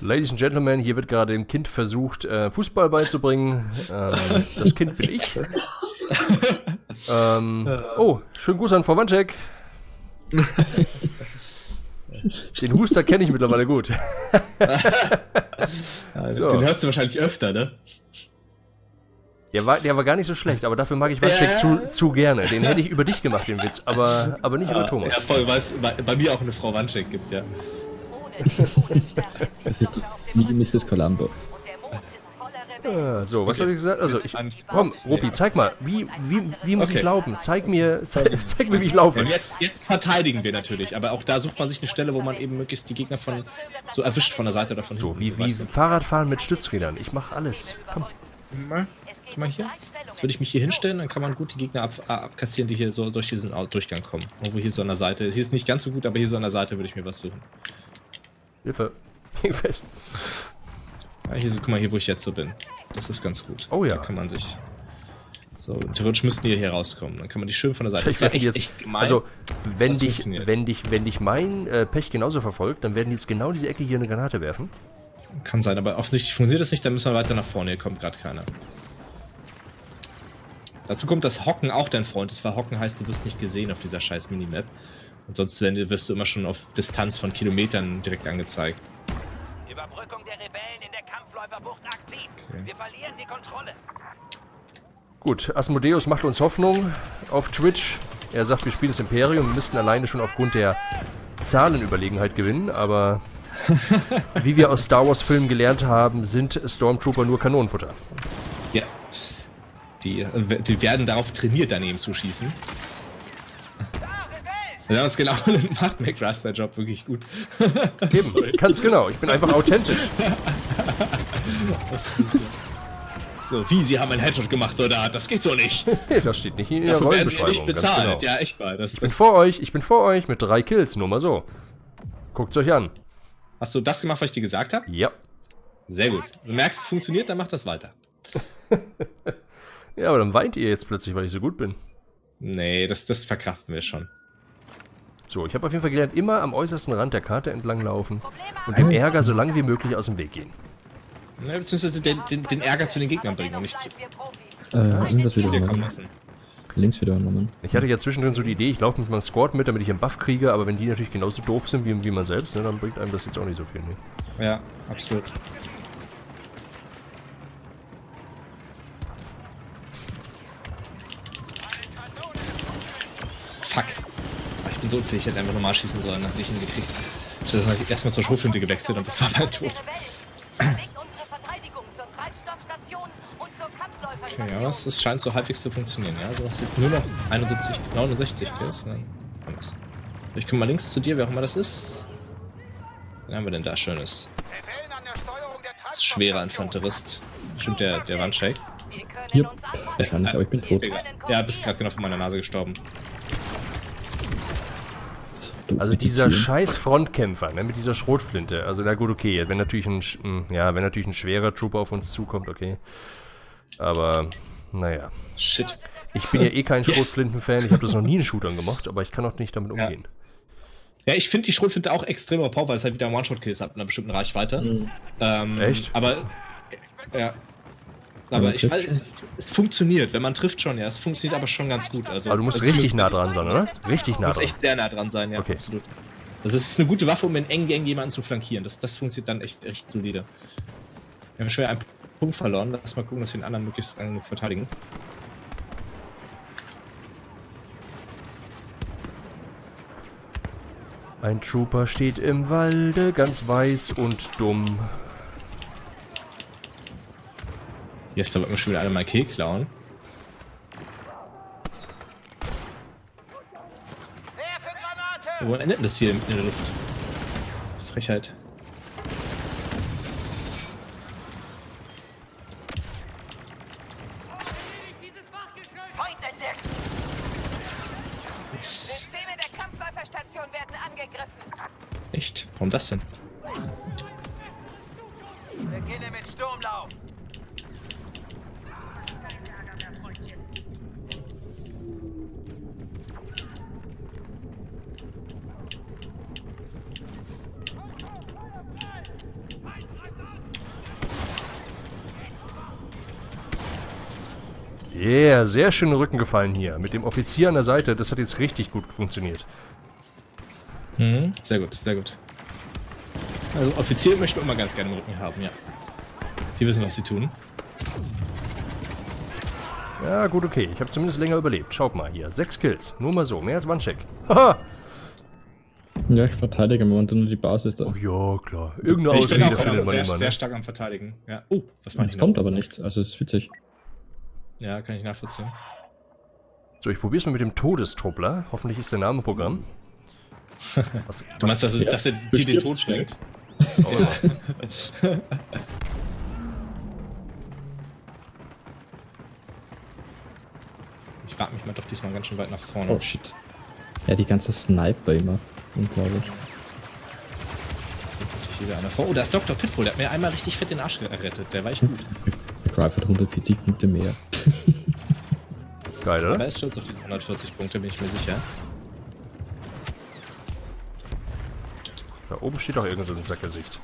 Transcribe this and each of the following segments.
Ladies and Gentlemen, hier wird gerade dem Kind versucht, Fußball beizubringen. Das Kind bin ich. Oh, schönen Gruß an Frau Wanczek. Den Huster kenne ich mittlerweile gut. So. Den hörst du wahrscheinlich öfter, ne? Der war gar nicht so schlecht, aber dafür mag ich Wanczek zu gerne. Den hätte ich über dich gemacht, den Witz, aber nicht über Thomas. Ja, voll, weil es bei mir auch eine Frau Wanczek gibt, ja. Das ist die Mrs. Columbo. So, was habe ich gesagt? Also, komm, Rupi, zeig mal, wie muss ich laufen? Zeig mir, wie ich laufe. Jetzt verteidigen wir natürlich, aber auch da sucht man sich eine Stelle, wo man eben möglichst die Gegner so erwischt von der Seite oder von hinten. So, wie Fahrradfahren mit Stützrädern. Ich mache alles. Komm. Guck mal hier. Jetzt würde ich mich hier hinstellen, dann kann man gut die Gegner abkassieren, die hier so durch diesen Durchgang kommen. Irgendwo hier so an der Seite. Hier ist nicht ganz so gut, aber hier so an der Seite würde ich mir was suchen. Hilfe. Häng fest. Ja, hier so, guck mal hier, wo ich jetzt so bin. Das ist ganz gut. Oh ja. Da kann man sich... So, theoretisch müssten die hier rauskommen. Dann kann man die schön von der Seite... Das ist echt gemein. Also, wenn dich mein Pech genauso verfolgt, dann werden die jetzt genau diese Ecke hier eine Granate werfen. Kann sein, aber offensichtlich funktioniert das nicht, dann müssen wir weiter nach vorne. Hier kommt gerade keiner. Dazu kommt, dass Hocken auch dein Freund ist, weil Hocken heißt, du wirst nicht gesehen auf dieser scheiß Minimap. Und sonst wirst du immer schon auf Distanz von Kilometern direkt angezeigt. Überbrückung der Rebellen in der Kampfläuferbucht aktiv. Okay. Wir verlieren die Kontrolle. Gut, Asmodeus macht uns Hoffnung auf Twitch. Er sagt, wir spielen das Imperium. Wir müssten alleine schon aufgrund der Zahlenüberlegenheit gewinnen, aber wie wir aus Star Wars Filmen gelernt haben, sind Stormtrooper nur Kanonenfutter. Ja. Die werden darauf trainiert, daneben zu schießen. Ja, das genau macht McGrath seinen Job wirklich gut. Eben, ganz genau. Ich bin einfach authentisch. So, wie, Sie haben einen Headshot gemacht, Soldat? Das geht so nicht. Das steht nicht in Ihrer Rollenbeschreibung. Nicht bezahlt. Genau. Ja, echt mal. Ich bin vor euch mit 3 Kills, nur mal so. Guckt's euch an. Hast du das gemacht, was ich dir gesagt habe? Ja. Sehr gut. Du merkst, es funktioniert, dann mach das weiter. Ja, aber dann weint ihr jetzt plötzlich, weil ich so gut bin. Nee, das verkraften wir schon. So, ich habe auf jeden Fall gelernt, immer am äußersten Rand der Karte entlang laufen und dem Ärger so lange wie möglich aus dem Weg gehen. Ja, beziehungsweise den Ärger zu den Gegnern bringen und nicht zu irgendwas wieder dir kommen machen. lassen. Links wieder machen. Ich hatte ja zwischendrin so die Idee, ich laufe mit meinem Squad mit, damit ich einen Buff kriege, aber wenn die natürlich genauso doof sind wie man selbst, ne, dann bringt einem das jetzt auch nicht so viel. Ne? Ja, absolut. Fuck. Ich bin so unfähig, ich hätte einfach normal schießen sollen, nachdem ich ihn gekriegt. Ich habe erstmal zur Schrotflinte gewechselt und das war mein Tod. Okay, ja, es scheint so halbwegs zu funktionieren, ja. Also es sind nur noch 69 Kills, dann haben wir's. Ich komme mal links zu dir, wer auch immer das ist. Wen haben wir denn da Schönes? Das ist schwerer Infanterist. Bestimmt der Wanczek. Hier. Wahrscheinlich, aber ich bin tot. Ja, bist gerade genau von meiner Nase gestorben. Also dieser scheiß Frontkämpfer, ne, mit dieser Schrotflinte. Also na gut, okay, wenn natürlich ein schwerer Trooper auf uns zukommt, okay. Aber, naja. Shit. Ich bin ja eh kein Schrotflinten-Fan, ich habe das noch nie in Shootern gemacht, aber ich kann auch nicht damit umgehen. Ja, ich finde die Schrotflinte auch extrem overpowered, weil es halt wieder One-Shot-Kills hat in einer bestimmten Reichweite. Echt? Aber, ja. Aber ich weiß, es funktioniert, wenn man trifft schon, ja. Es funktioniert aber schon ganz gut. Also, aber du musst richtig nah dran sein, oder? Richtig nah dran. Du musst echt sehr nah dran sein, ja, okay. Absolut. Also es ist eine gute Waffe, um in engen Gang jemanden zu flankieren. Das funktioniert dann echt solide. Wir haben schwer einen Punkt verloren. Lass mal gucken, dass wir den anderen möglichst genug verteidigen. Ein Trooper steht im Walde, ganz weiß und dumm. Jetzt wollten wir schon wieder alle mal Kill klauen. Wo endet das hier in der Luft? Frechheit. Feind entdeckt! Systeme der Kampfläuferstation werden angegriffen. Echt? Warum das denn? Beginne mit Sturmlauf! Yeah, sehr schön den Rücken gefallen hier. Mit dem Offizier an der Seite, das hat jetzt richtig gut funktioniert. Mhm, sehr gut, sehr gut. Also Offizier möchte man immer ganz gerne im Rücken haben, ja. Die wissen, was sie tun. Ja, gut, okay. Ich habe zumindest länger überlebt. Schaut mal hier. 6 Kills. Nur mal so. Mehr als One-Check. Haha. Ja, ich verteidige momentan nur die Basis da. Oh ja, klar. Irgendeine Ich bin Ausrede auch findet man sehr, immer, sehr ne? stark am Verteidigen. Ja. Oh, was meine ich Es kommt aber nichts, also es ist witzig. Ja, kann ich nachvollziehen. So, ich probiere es mal mit dem Todestruppler. Hoffentlich ist der Name Programm. Was, Du meinst, dass er dir den Tod schenkt? Ich wage mich mal doch diesmal ganz schön weit nach vorne. Oh shit. Ja, die ganze Sniper immer. Unglaublich. Jetzt geht natürlich hier einer vor. Oh, da ist Dr. Pitbull, der hat mir einmal richtig fett den Arsch errettet. Der war echt gut. McGrife hat 140 Punkte mehr. Geil, Aber oder? er ist stolz auf diese 140 Punkte, bin ich mir sicher. Da oben steht doch irgend so ein Sackgesicht.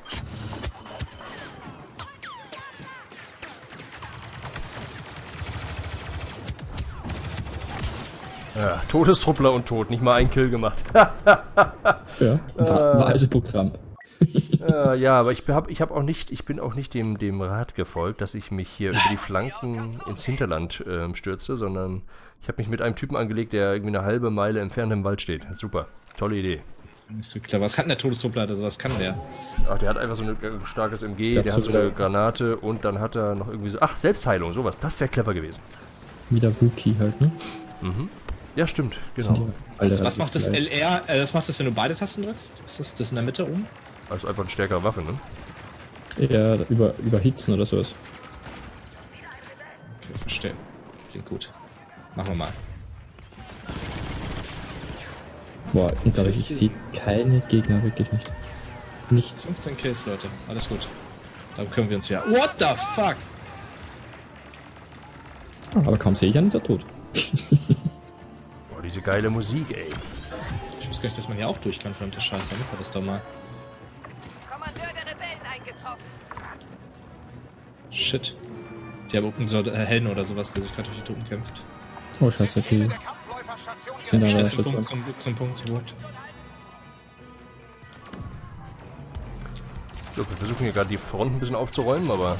Ja, Todestruppler und tot. Nicht mal ein Kill gemacht. Ja, war also Programm. Ja, aber ich bin auch nicht dem Rat gefolgt, dass ich mich hier über die Flanken ins Hinterland stürze, sondern ich habe mich mit einem Typen angelegt, der irgendwie eine halbe Meile entfernt im Wald steht. Super, tolle Idee. Nicht so klar. Was kann der Todestruppler? Also was kann der? Ach, der hat einfach so ein starkes MG, Ich glaub, der hat so so eine wieder- Granate und dann hat er noch irgendwie so... Ach, Selbstheilung, sowas. Das wäre clever gewesen. Wieder Wookie halt, ne? Ja, stimmt, Sind genau. die alle Was macht das relativ gleich. LR? Das macht das, wenn du beide Tasten drückst? Ist das in der Mitte oben? Also einfach eine stärkere Waffe, ne? Ja, überhitzen oder sowas. Okay, verstehe. Klingt gut. Machen wir mal. Boah, unglaublich, ich sehe keine Gegner, wirklich nicht. Nichts. 15 Kills, Leute. Alles gut. Dann können wir uns ja... What the fuck? Aber kaum sehe ich einen, ist er tot. Boah, diese geile Musik, ey. Ich wusste gar nicht, dass man hier auch durch kann von der Scheiße. Dann machen wir das doch mal. Kommandeur der Rebellen eingetroffen. Shit. Die haben irgendeinen so Helden oder sowas, der sich gerade durch die Truppen kämpft. Oh scheiße, die sind aber Schnell schon. zum Punkt. So, wir versuchen hier gerade die Front ein bisschen aufzuräumen, aber...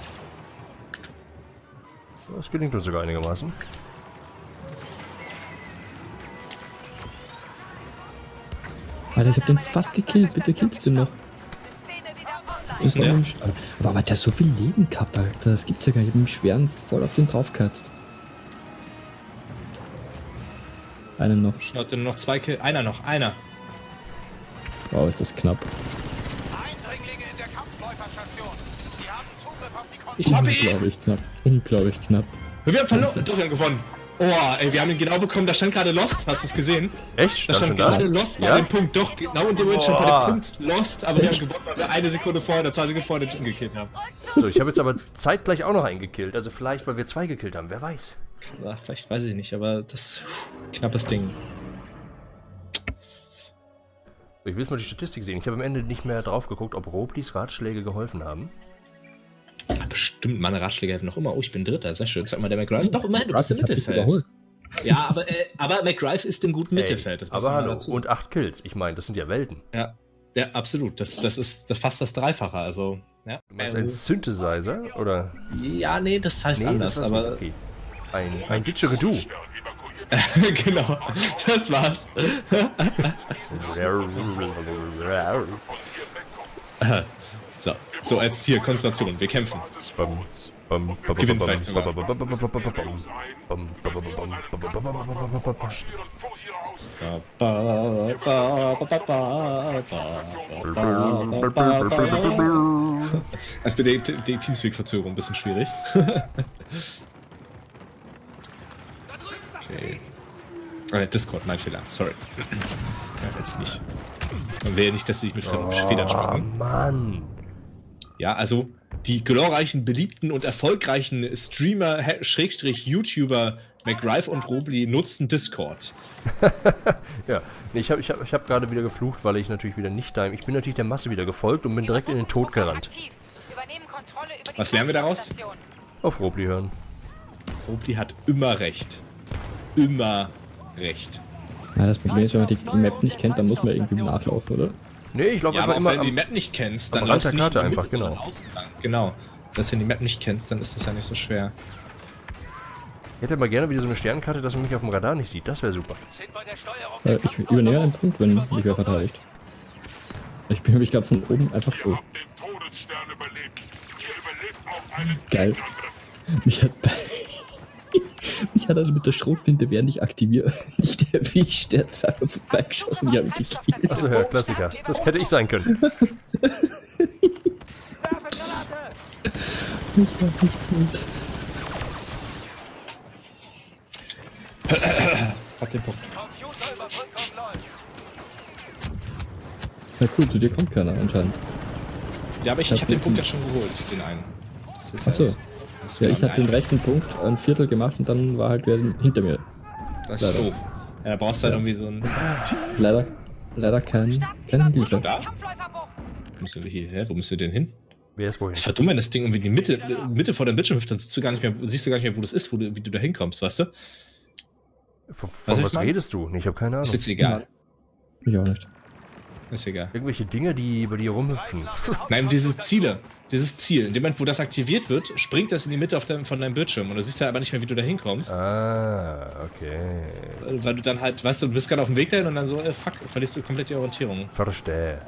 Das gelingt uns sogar einigermaßen. Alter, ich hab den fast gekillt, bitte killst du den noch. Systeme wieder online. Ist denn der? Aber der hat so viel Leben gehabt, Alter, das gibt's ja gar nicht. Ich hab mit dem Schweren voll auf den draufgeheizt. Einen noch. Schaut nur noch 2 Kills. Einer noch, einer. Wow, ist das knapp. Eindringlinge in der Kampfläuferstation. Sie haben Zugriff auf die Kontrolle. Ich hab ihn! Unglaublich knapp. Unglaublich knapp. Wir haben verloren. Doch, wir haben gewonnen. Oh, ey, wir haben ihn genau bekommen. Da stand gerade Lost. Hast du es gesehen? Echt? Da stand schon da? gerade Lost bei Ja? dem Punkt. Doch, genau in dem Moment stand bei Boah. dem Punkt Lost. Aber wir haben gewonnen, weil wir eine Sekunde vorher oder 2 Sekunden vorher den umgekillt haben. So, ich habe jetzt aber zeitgleich auch noch einen gekillt. Also vielleicht, weil wir 2 gekillt haben. Wer weiß. Ja, vielleicht weiß ich nicht, aber das knappes Ding. Ich will jetzt mal die Statistik sehen. Ich habe am Ende nicht mehr drauf geguckt, ob Roblis Ratschläge geholfen haben. Ja, bestimmt, meine Ratschläge helfen noch immer. Oh, ich bin Dritter, sehr schön. Sag mal, der McGrife. Doch, immerhin, du bist im Ich hab dich Mittelfeld. überholt. Ja, aber McGrife ist im guten Mittelfeld. Das muss aber man hallo, dazu sagen. und 8 Kills. Ich meine, das sind ja Welten. Ja, absolut. Das ist fast das Dreifache. Also, ja. Du meinst ein Synthesizer? Oder? Ja, nee, das heißt anders, das aber. okay. Ein Didgeridoo. Genau, das war's. So, jetzt hier, Konzentration, wir kämpfen. Gewinn vielleicht sogar. Also mit der Teamspeak-Verzögerung ein bisschen schwierig. Okay. Discord, mein Fehler, sorry. Ja, jetzt nicht. Man will ja nicht, dass sie sich mit fremden Federn schmücken. Mann. Ja, also die glorreichen, beliebten und erfolgreichen Streamer, YouTuber McGrife und Robli nutzen Discord. Ja, nee, ich hab gerade wieder geflucht, weil ich natürlich wieder nicht da bin. Ich bin natürlich der Masse wieder gefolgt und bin direkt in den Tod gerannt. Aktiv. Übernehmen Kontrolle über die Was lernen wir daraus? Kampfstation. Auf Robli hören. Robley hat immer recht. Immer recht. Ja, das Problem ist, wenn man die Map nicht kennt, dann muss man irgendwie nachlaufen, oder? Nee, ich laufe Ja, einfach aber immer wenn du die am... Map nicht kennst, dann am Rand läufst du der nicht Karte in der einfach, Mitte, genau. sondern außen lang. Genau. Das, wenn du die Map nicht kennst, dann ist das ja nicht so schwer. Ich hätte mal gerne wieder so eine Sternkarte, dass man mich auf dem Radar nicht sieht. Das wäre super. Sind bei der Steuerung. Ich übernehme einen Punkt, wenn mich wer verteidigt. Ich bin nämlich gerade von oben einfach so. Den Todesstern überlebt. Ihr überlebt auch einen Geil. Mich hat, mich hat also mit der Schrotflinte, während ich aktiviere, nicht erwischt. Der hat zweimal vorbeigeschossen, die haben mich gekillt. Achso, ja, Klassiker. Das hätte ich sein können. Ich war nicht gut. Hab den Punkt. Computerüberbrückung läuft. Na cool, zu dir kommt keiner anscheinend. Ja, aber ich hab den Punkt ja schon geholt, den einen. Das ist Achso. alles. Das Ja, war ich hatte den ein- rechten Punkt ein Viertel gemacht und dann war halt wer hinter mir. Das ist leider. doof. Ja, da brauchst du halt irgendwie so ein... Leider kein Hilfe. Da? Kampfläuferbuch. Müssen wir hier, hä? Wo müssen wir denn hin? Wer ist wohin? Ich verdummt, wenn das Ding irgendwie in die Mitte vor deinem Bildschirm hüpft, dann siehst du gar nicht mehr, wo das ist, wie du da hinkommst, weißt du? Von ich was meine? redest du? Nee, ich habe keine Ist Ahnung. jetzt egal. Ich auch nicht. Ist egal. Irgendwelche Dinge, die bei dir rumhüpfen. Nein, dieses Ziel. In dem Moment, wo das aktiviert wird, springt das in die Mitte von deinem Bildschirm. Und du siehst ja aber nicht mehr, wie du da hinkommst. Ah, okay. Weil du dann halt, weißt du, du bist gerade auf dem Weg dahin und dann so, fuck, verlierst du komplett die Orientierung. Verstehe.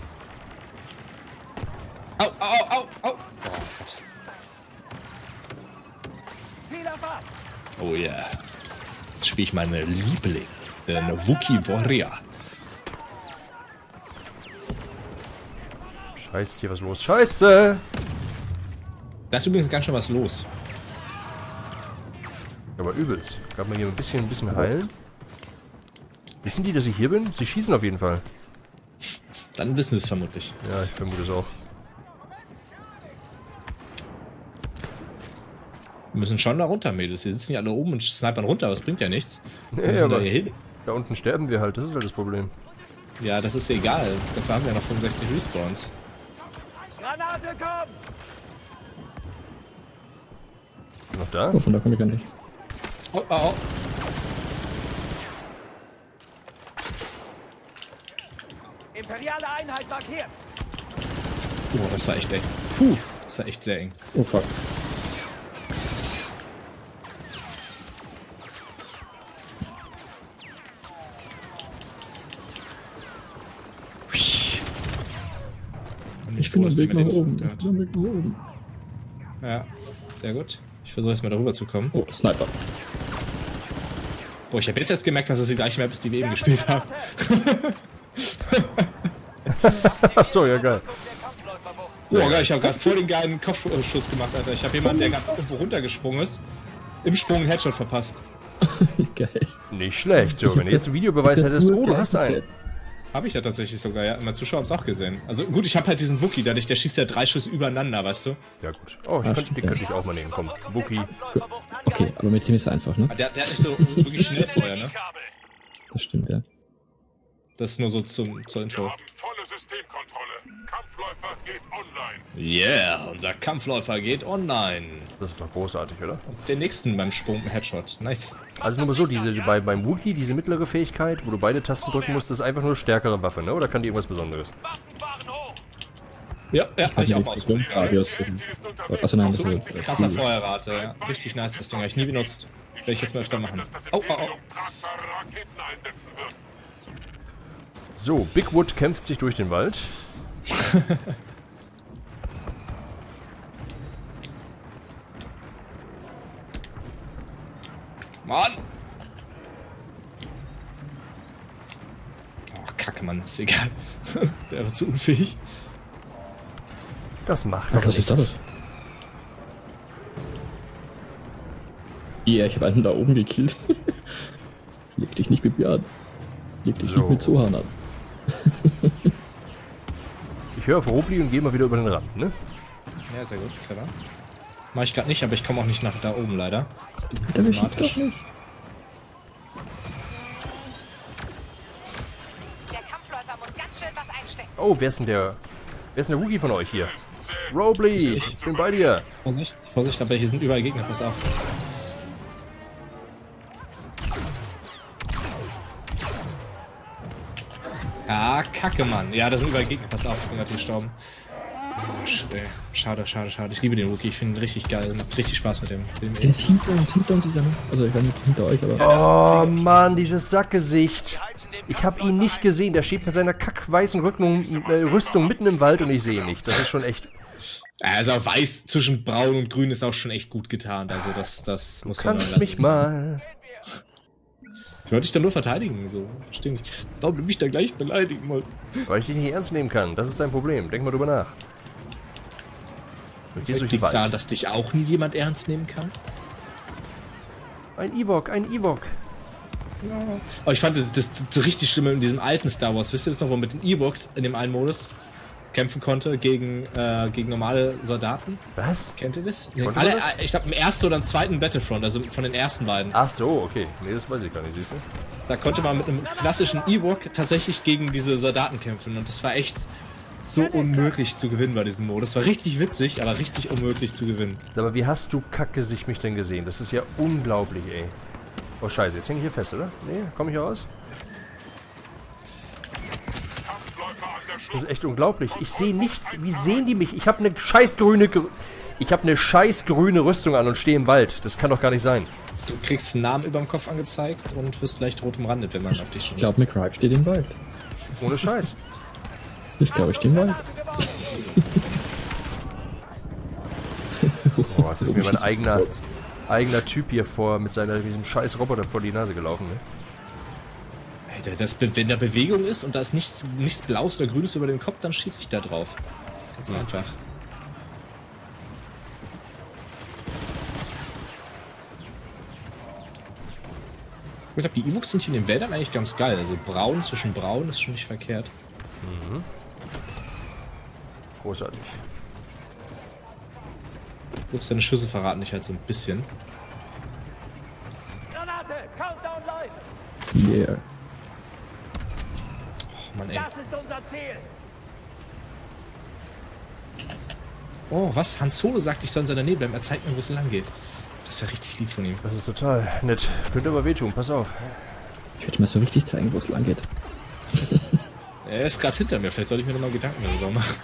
Au, au, au, au! Oh Gott. Oh yeah. Jetzt spiele ich meine Liebling, den Wookie Warrior. Scheiße, hier was los. Scheiße! Da ist übrigens ganz schön was los. Aber übelst. Kann man hier ein bisschen heilen? Wissen die, dass ich hier bin? Sie schießen auf jeden Fall. Dann wissen sie es vermutlich. Ja, ich vermute es auch. Wir müssen schon da runter, Mädels. Die sitzen ja alle oben und snipern runter, aber das bringt ja nichts. Wir Nee, müssen da aber hier hin. da unten sterben wir halt. Das ist halt das Problem. Ja, das ist egal. Dafür haben wir ja noch 65 Respawns. Granate kommt! Noch da? Oh, von da komme ich gar nicht. Oh, oh, oh. Imperiale Einheit markiert! Oh, das war echt eng. Puh, das war echt sehr eng. Oh fuck. Ich bin am Weg nach oben. Ich bin am Weg nach oben. Ja, sehr gut. Ich versuche erstmal darüber zu kommen. Oh, Sniper. Boah, ich habe jetzt erst gemerkt, dass das die gleiche Map ist, die wir eben gespielt haben. Achso, ja geil. Boah, geil, ich habe gerade voll den geilen Kopfschuss gemacht, Alter. Ich habe jemanden, der gerade irgendwo runtergesprungen ist, im Sprung einen Headshot verpasst. Geil. Nicht schlecht. So, wenn du jetzt einen Videobeweis hättest. Oh, du hast einen. Habe ich ja tatsächlich sogar, ja. Meine Zuschauer haben es auch gesehen. Also gut, ich habe halt diesen Wookie, der schießt ja 3 Schüsse übereinander, weißt du? Ja gut. Oh, stimmt, den könnte ich auch mal nehmen. Komm, Wookie. Okay, aber mit dem ist es einfach, ne? Der hat nicht so wirklich schnell vorher, ne? Das stimmt, ja. Das ist nur so zur Info. haben volle Systemkontrolle. Kampfläufer geht online. Yeah, unser Kampfläufer geht online. Das ist doch großartig, oder? Den nächsten beim Sprung Headshot. Nice. Also nur mal so, beim Wookie, diese mittlere Fähigkeit, wo du beide Tasten drücken musst, ist einfach nur eine stärkere Waffe, ne? Oder kann die irgendwas Besonderes? Waffen fahren hoch! Ja, kann ich auch mal ausprobieren. ausprobieren. Achso, nein, das ist Krasser Feuerrate, ja. Richtig nice, das Ding habe ich nie benutzt. Werde ich jetzt mal öfter machen. Oh, oh, oh. Tragbare Raketen einsetzen wird. So, Bigwood kämpft sich durch den Wald. Mann! Oh, Kacke, Mann, ist egal. Der war zu unfähig. Das macht Ach, doch was ist nichts. das? Ja, ich habe einen da oben gekillt. Leg dich nicht mit mir an. Leg dich So. nicht mit Zohan an. Ich höre auf Robli und gehe mal wieder über den Rand, ne? Ja, sehr gut, clever. Mach ich gerade nicht, aber ich komme auch nicht nach da oben, leider. Alter, wir schießt doch nicht. Der Kampfläufer muss ganz schön was einstecken. Oh, wer ist denn der Wookie von euch hier? Robli, ich bin bei dir. Vorsicht, Vorsicht, aber hier sind überall Gegner, pass auf. Ah, kacke, Mann. Ja, da sind überall Gegner. Pass auf, ich bin gerade gestorben. Oh, schade, schade, schade. Ich liebe den Rookie. Ich finde ihn richtig geil. Macht richtig Spaß mit dem. Der ist hinter uns ist er, ne? Also ich weiß nicht hinter euch, aber... Oh Mann, dieses Sackgesicht. Ich habe ihn nicht gesehen. Der steht mit seiner kackweißen Rüstung mitten im Wald und ich sehe ihn nicht. Das ist schon echt... Also weiß zwischen braun und grün ist auch schon echt gut getarnt. Also das muss man Kannst mich mal... Ich wollte dich da nur verteidigen, so. Verstehe nicht. Warum du mich da gleich beleidigen musst. Weil ich dich nicht ernst nehmen kann. Das ist dein Problem. Denk mal drüber nach. Und hier ist durch den Liegt's daran, Wald. dass dich auch nie jemand ernst nehmen kann? Ein Ewok, ein Ewok. Ja. Aber ich fand das richtig schlimm in diesem alten Star Wars. Wisst ihr das noch, wo man mit den Ewoks in dem einen Modus kämpfen konnte gegen normale Soldaten? Was? Kennt ihr das? Konnte man das? Ich glaube im ersten oder im zweiten Battlefront, also von den ersten beiden. Ach so, okay. Nee, das weiß ich gar nicht, siehst du? Da konnte man mit einem klassischen Ewok tatsächlich gegen diese Soldaten kämpfen und das war echt so unmöglich zu gewinnen bei diesem Modus. Das war richtig witzig, aber richtig unmöglich zu gewinnen. Aber wie hast du Kackgesicht mich denn gesehen? Das ist ja unglaublich, ey. Oh scheiße, jetzt hänge ich hier fest, oder? Nee, komme ich hier raus? Das ist echt unglaublich. Ich sehe nichts. Wie sehen die mich? Ich habe eine scheiß grüne Rüstung an und stehe im Wald. Das kann doch gar nicht sein. Du kriegst einen Namen über dem Kopf angezeigt und wirst leicht rot umrandet, wenn man auf dich Ich glaube, McRive steht im Wald. Ohne Scheiß. Ich glaube, ich stehe im Wald. Boah, jetzt ist mir mein eigener Typ hier mit diesem scheiß Roboter vor die Nase gelaufen, ne? Alter, wenn da Bewegung ist und da ist nichts Blaues oder Grünes über dem Kopf, dann schieße ich da drauf. Ganz einfach. Ich glaube, die Ewoks sind hier in den Wäldern eigentlich ganz geil. Also braun zwischen braun ist schon nicht verkehrt. Mhm. Großartig. Du deine Schüsse verraten dich halt so ein bisschen. Granate! Countdown läuft! Yeah. Oh Mann, ey. Das ist unser Ziel! Oh, was? Han Solo sagt, ich soll in seiner Nähe bleiben. Er zeigt mir, wo es lang geht. Das ist ja richtig lieb von ihm. Das ist total nett. Könnte aber wehtun, pass auf. Ich werde mal so richtig zeigen, wo es lang geht. Er ist gerade hinter mir. Vielleicht sollte ich mir nochmal Gedanken darüber machen.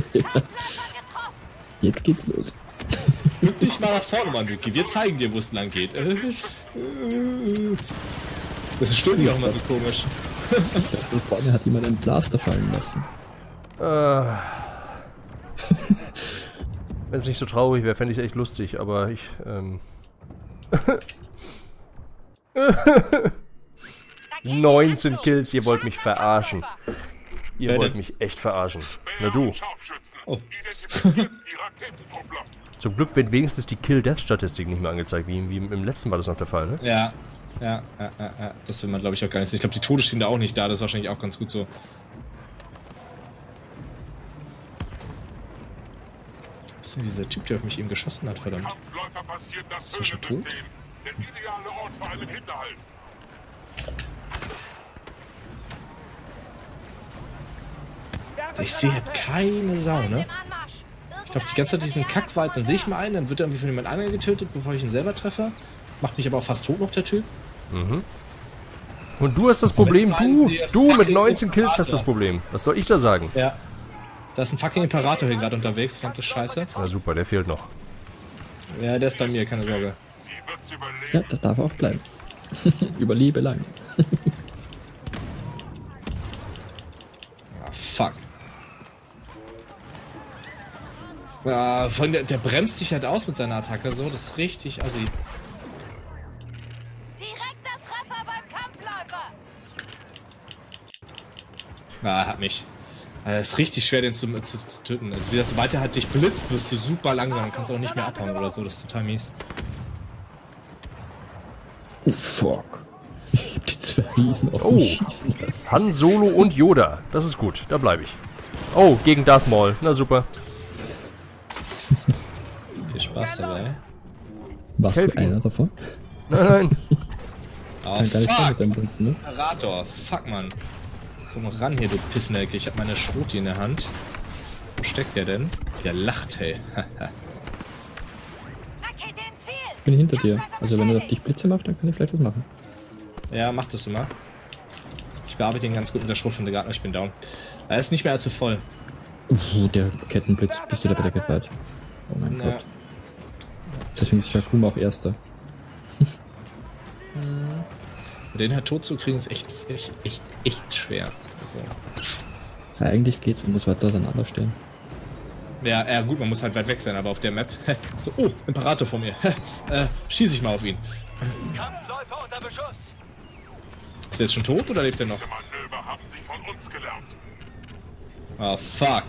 Jetzt geht's los. Rück dich mal nach vorne, Mann, Luki. Wir zeigen dir, wo es lang geht. Das ist stimmt auch immer so komisch. Ich glaube, da vorne hat jemand einen Blaster fallen lassen. Wenn es nicht so traurig wäre, fände ich es echt lustig, aber ich, 19 Kills, ihr wollt mich verarschen. Ihr wollt mich echt verarschen. Na du. Oh. Zum Glück wird wenigstens die Kill-Death-Statistik nicht mehr angezeigt, wie im letzten war das noch der Fall, ne? Ja. Das will man, glaube ich, auch gar nicht sehen. Ich glaube, die Tode stehen da auch nicht da. Das ist wahrscheinlich auch ganz gut so. Was ist denn dieser Typ, der auf mich eben geschossen hat, verdammt? Ist er schon tot? Der ideale Ort für einen Hinterhalt. Ich sehe halt keine Sau, ne? Ich laufe die ganze Zeit diesen Kackwald, dann sehe ich mal einen, dann wird er irgendwie von jemand anderem getötet, bevor ich ihn selber treffe. Macht mich aber auch fast tot noch, der Typ. Mhm. Und du hast das Problem, du mit 19 Kills hast das Problem. Was soll ich da sagen? Ja. Da ist ein fucking Imperator hier gerade unterwegs, verdammte Scheiße. Na super, der fehlt noch. Ja, der ist bei mir, keine Sorge. Ja, da darf er auch bleiben. Überlebe lang. Ah, fuck. Der bremst sich halt aus mit seiner Attacke, so, das ist richtig assi. Direkter Treffer beim Kampfläufer! Er hat mich. Es ist richtig schwer, den zu töten. Also, wie sobald er halt dich blitzt, wirst du super langsam und kannst auch nicht mehr abhauen oder so, das ist total mies. Oh, fuck. Ich hab die zwei Riesen auf mich schießen lassen. Han Solo und Yoda. Das ist gut, da bleibe ich. Oh, gegen Darth Maul. Na super. Viel Spaß dabei. Warst du einer davon? Nein. Oh, Kann gar nicht sein fuck! mit deinem Bund, ne? Imperator, fuck, Mann. Komm ran hier, du Pissnelke. Ich hab meine Schroti in der Hand. Wo steckt der denn? Der lacht, hey. Ich bin hinter dir. Also wenn er auf dich Blitze macht, dann kann ich vielleicht was machen. Ja, mach das immer. Ich bearbeite ihn ganz gut mit der Schrotflinte gerade, ich bin down. Er ist nicht mehr allzu voll. Der Kettenblitz. Bist du da bei der geweiht? Oh mein Na. Gott. Deswegen ist Shakuma auch Erster. Den halt tot zu kriegen ist echt schwer. Also, Ja, eigentlich geht's, man muss weiter auseinander stehen. ja, gut, man muss halt weit weg sein, aber auf der Map. So, oh, Imperator vor mir. Schieße ich mal auf ihn. Kampfläufer unter Beschuss. Ist er jetzt schon tot oder lebt er noch? Diese Manöver haben sie von uns gelernt. Ah, fuck.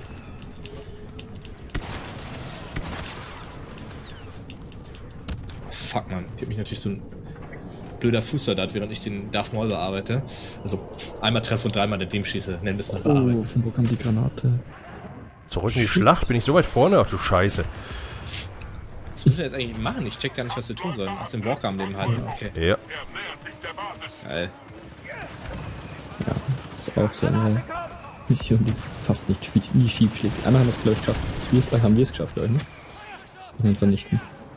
Fuck, Mann. Ich hab mich natürlich so ein blöder Fußsoldat, während ich den Darth Maul bearbeite. Also einmal treffe und dreimal in dem schieße. Nennen wir es mal bearbeiten. Oh, von wo kam die Granate? Zurück in die Schlacht, bin ich so weit vorne? Ach du Scheiße. Was müssen wir jetzt eigentlich machen? Ich check gar nicht, was wir tun sollen. Ach, den Walker am Leben halten. Okay. Ja. Er nähert sich der Basis. Geil. Ja, das ist auch so eine Mission, die fast nie schief schlägt. Einmal haben wir es, glaube ich, geschafft. Haben wir es geschafft, glaube ich, ne? Und vernichten.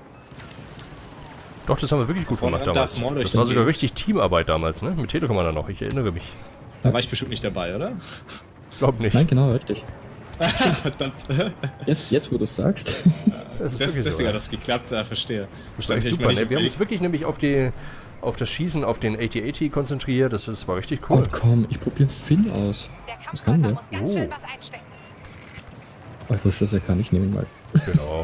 Doch, das haben wir wirklich gut Vorne gemacht am damals. Darth Maul durch Das den war sogar Weg. richtig Teamarbeit damals, ne? Mit Telekommander noch, ich erinnere mich. Da war ich bestimmt nicht dabei, oder? Glaub nicht. Nein, genau, richtig. Verdammt. Jetzt wo du es sagst. Das ist wirklich so. Deswegen Ja. hat das geklappt, verstehe. Das war echt super, ne? Wir haben uns wirklich nämlich auf das Schießen, auf den AT-AT konzentriert. Das war richtig Oh cool. komm, ich probiere Finn aus. Der Was kann Kampfläufer der? muss ganz Oh. schön was einstecken. Oh, ich wusste, er kann ich nehmen mal. Genau.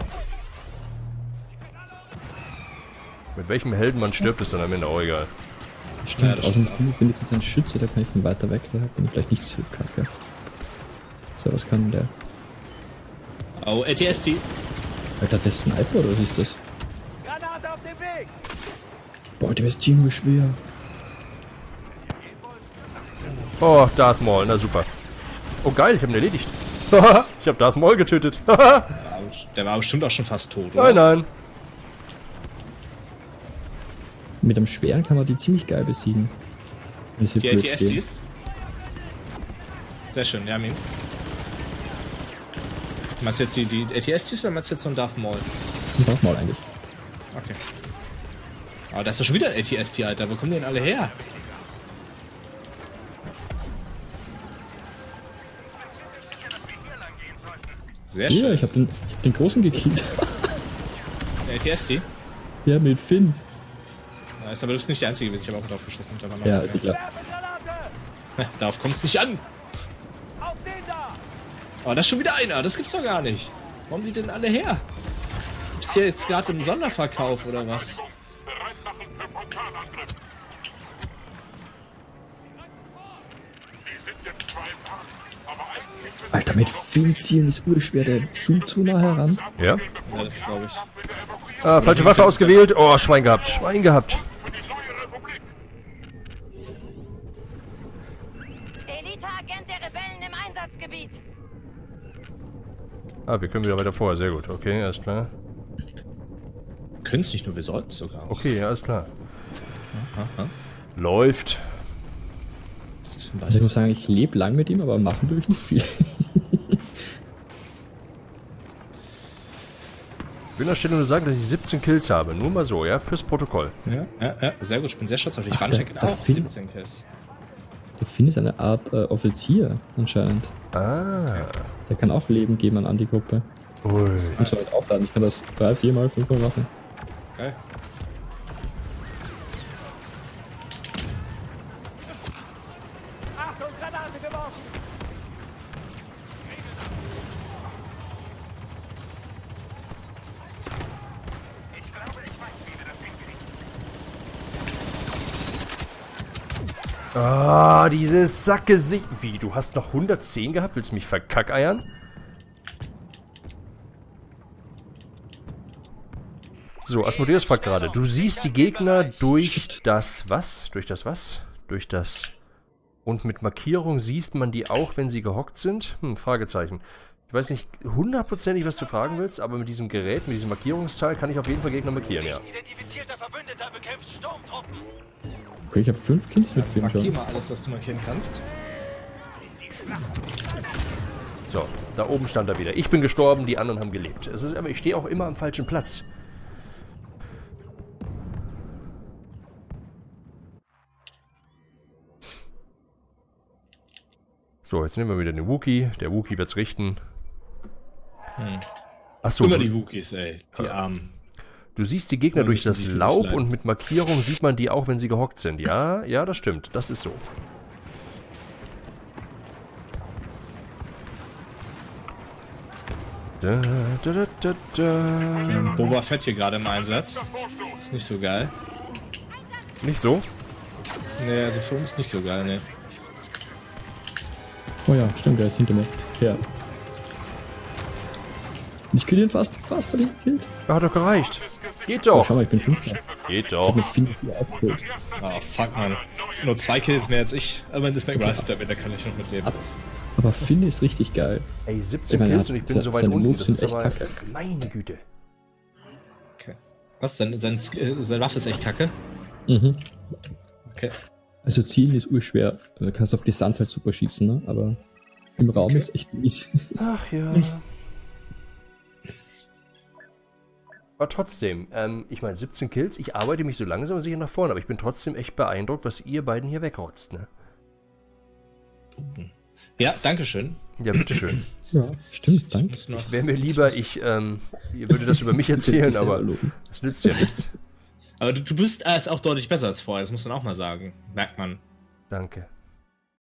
Mit welchem Helden man stirbt, ist dann am Ende auch egal. Stimmt, das außerdem stimmt. finde ich wenigstens ein Schütze, da kann ich von weiter weg, da bin ich vielleicht nicht so kacke. So, was kann der? Oh, ATST. Alter, der Sniper oder was ist das? Granate auf dem Weg! Boah, der ist ziemlich schwer. Oh, Darth Maul, na super. Oh geil, ich habe ihn erledigt. Ich habe Darth Maul getötet. Der war bestimmt auch schon fast tot, oder? Nein, nein. Mit einem Schweren kann man die ziemlich geil besiegen. Wenn sie Die blöd stehen. ATSTs? Sehr schön, ja, Ming. Meinst du jetzt die ATSTs oder meinst du jetzt so ein Darth Maul? Und Darth Maul eigentlich. Okay. Aber das ist doch schon wieder ein ATST, Alter. Wo kommen die denn alle her? Sehr Ja, schön. ich hab den großen gekillt. Der ATST? Ja, mit Finn. Ist aber du bist nicht der Einzige gewesen. Ich habe auch drauf geschossen. Da war noch Ja, einer. ist klar. Werbegranate! Darauf kommt es nicht an. Auf den da! Oh, das ist schon wieder einer. Das gibt's doch gar nicht. Wo kommen die denn alle her? Ist hier jetzt gerade im Sonderverkauf oder was? Bereit machen für Frontalangriff. Sie sind jetzt 2 im Acht, aber eigentlich müssen Alter, mit Finn zielen ist urschwer, der zoomt zu nah heran. Ja? Ja, das glaube ich. Ah, falsche Waffe ausgewählt. Oh, Schwein gehabt. Schwein gehabt. für die neue Republik. Elite-Agent der Rebellen im Einsatzgebiet. Ah, wir können wieder weiter vor. Sehr gut. Okay, alles klar. Können es nicht nur, wir sollten es sogar. Okay, alles klar. Aha. Läuft. Was ist das für ein Also ich Weiß? muss sagen, ich lebe lang mit ihm, aber machen tue ich nicht viel. Ich will an der Stelle nur sagen, dass ich 17 Kills habe. Nur mal so, ja? Fürs Protokoll. Ja, sehr gut. Ich bin sehr stolz auf dich. Ach, One-Check der auch. Finn. 17 Kills. Der Finn ist eine Art Offizier, anscheinend. Ah. Der kann auch Leben geben an die Gruppe. Ui. Und so halt aufladen. Ich kann das 3, 4 Mal, 5 Mal machen. Geil. Achtung, Granate geworfen! Ah, dieses Sackgesicht. Wie, du hast noch 110 gehabt? Willst du mich verkackeiern? So, Asmodeus fragt gerade. Du siehst die Gegner durch das was? Durch das was? Durch das... Und mit Markierung siehst man die auch, wenn sie gehockt sind? Fragezeichen. Ich weiß nicht hundertprozentig, was du fragen willst, aber mit diesem Gerät, mit diesem Markierungsteil kann ich auf jeden Fall Gegner markieren, ja. Identifizierter Verbündeter bekämpft Sturmtruppen. Okay, ich habe 5 Kills mit Finn Markier schon. mal alles, was du markieren kannst. So, da oben stand er wieder. Ich bin gestorben, die anderen haben gelebt. Es ist aber, ich stehe auch immer am falschen Platz. So, jetzt nehmen wir wieder den Wookie. Der Wookie wird's richten. Achso, Immer die Wookies, ey. Die Armen. du siehst die Gegner Da durch müssen das die für dich Laub leiden. und mit Markierung sieht man die auch, wenn sie gehockt sind. Ja, ja, das stimmt. Das ist so. Da, da, da, da, da. Boba Fett hier gerade im Einsatz. Ist nicht so geil. Nicht so? Nee, also für uns nicht so geil, ne. Oh ja, stimmt, der ist hinter mir. Ja. Ich kill ihn fast. Fast hab ich ihn gekillt. Ja, hat doch gereicht. Geht Oh, doch. schau mal, ich bin Fünfter. Geht Ich doch. hab mit Finn viel aufgeholt. Ah, fuck, man. Nur 2 Kills mehr als ich. Aber das McRifle damit, da kann ich noch mitleben. Aber Finn ist richtig geil. Ey, 17 Ich meine, Kills und ich bin so weit seine unten. Moves Das sind ist echt aber... kacke. Meine Güte. Okay. Was? Seine Waffe ist echt kacke? Mhm. Okay. Also zielen ist urschwer. Also du kannst auf Distanz halt super schießen, ne? Aber im Raum ist echt mies. Ach ja. Aber trotzdem, ich meine 17 Kills, ich arbeite mich so langsam sicher nach vorne, aber ich bin trotzdem echt beeindruckt, was ihr beiden hier wegrotzt, ne? Ja, dankeschön. Ja, bitteschön. Ja, stimmt, danke. Muss noch. Wäre mir lieber, ihr würdet das über mich erzählen, aber das nützt ja nichts. Aber du bist als auch deutlich besser als vorher, das muss man auch mal sagen. Merkt man. Danke.